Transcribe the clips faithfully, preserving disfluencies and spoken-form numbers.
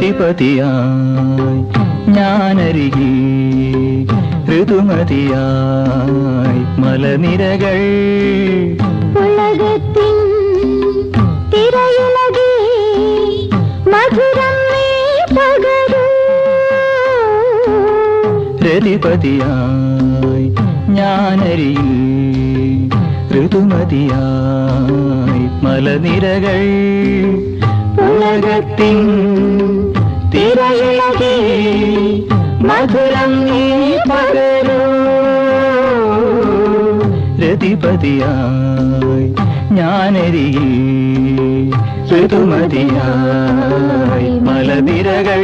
രതിപതിയായി ഞാനരികിൽ ഋതുമതിയായി മലനിരകൾ ഉലകത്തിൻ തിരയിളകി മധുരം നീ പകരൂ. രതിപതിയായി ഞാനരികിൽ ഋതുമതിയായി മലനിരകൾ ഉലകത്തിൻ തിരയിളകി മധുരം നീ പകരൂ. രതിപതിയായി ഞാനരികിൽ ഋതുമതിയായി മലനിരകൾ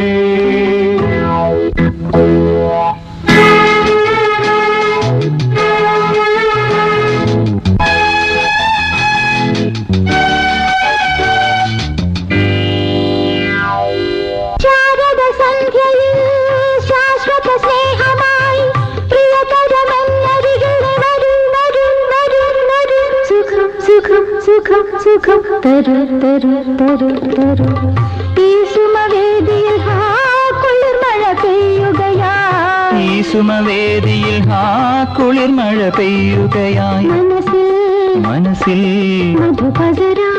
സുഖം സുഖം തരു തരു തരു തരു. ഈ സുമവേദിയിൽ ഹാ കുളിർമഴ പെയ്യുകയായി. ഈ സുമവേദിയിൽ ഹാ കുളിർമഴ പെയ്യുകയായി. മനസ്സിൽ മനസ്സിൽ മധുപകരാൻ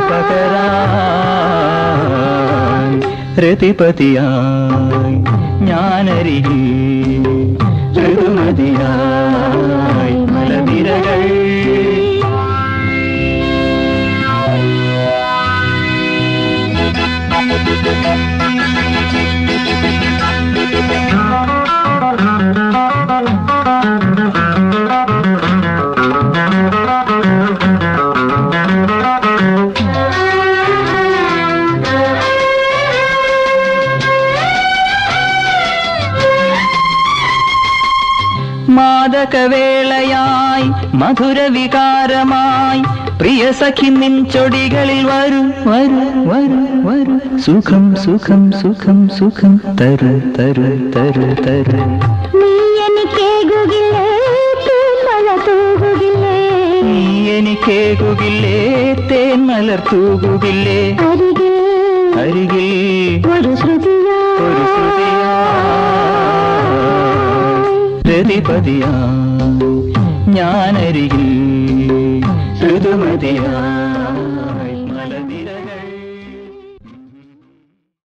മധുപകരാൻ രതിപതിയായി ഞാനരികിൽ ഋതുമതിയായി മലനിരകൾ മാദകവേളയായി മധുരവികാരമായി പ്രിയ സഖി നിൻ ചൊടികളിൽ വരൂ വരൂ വരൂ വരൂ. സുഖം സുഖം സുഖം സുഖം തരു തരു തരു തരു. നീ എനിക്കേകുകില്ലേ തേന്മഴ തൂകുകില്ലേ. നീ എനിക്കേകുകില്ലേ തേന്മലർ തൂകുകില്ലേ. അരികിൽ അരികിൽ ഒരു ശ്രുതിയാ ഒരു രതിപതിയായി ഞാനരികിൽ ഋതുമതിയായി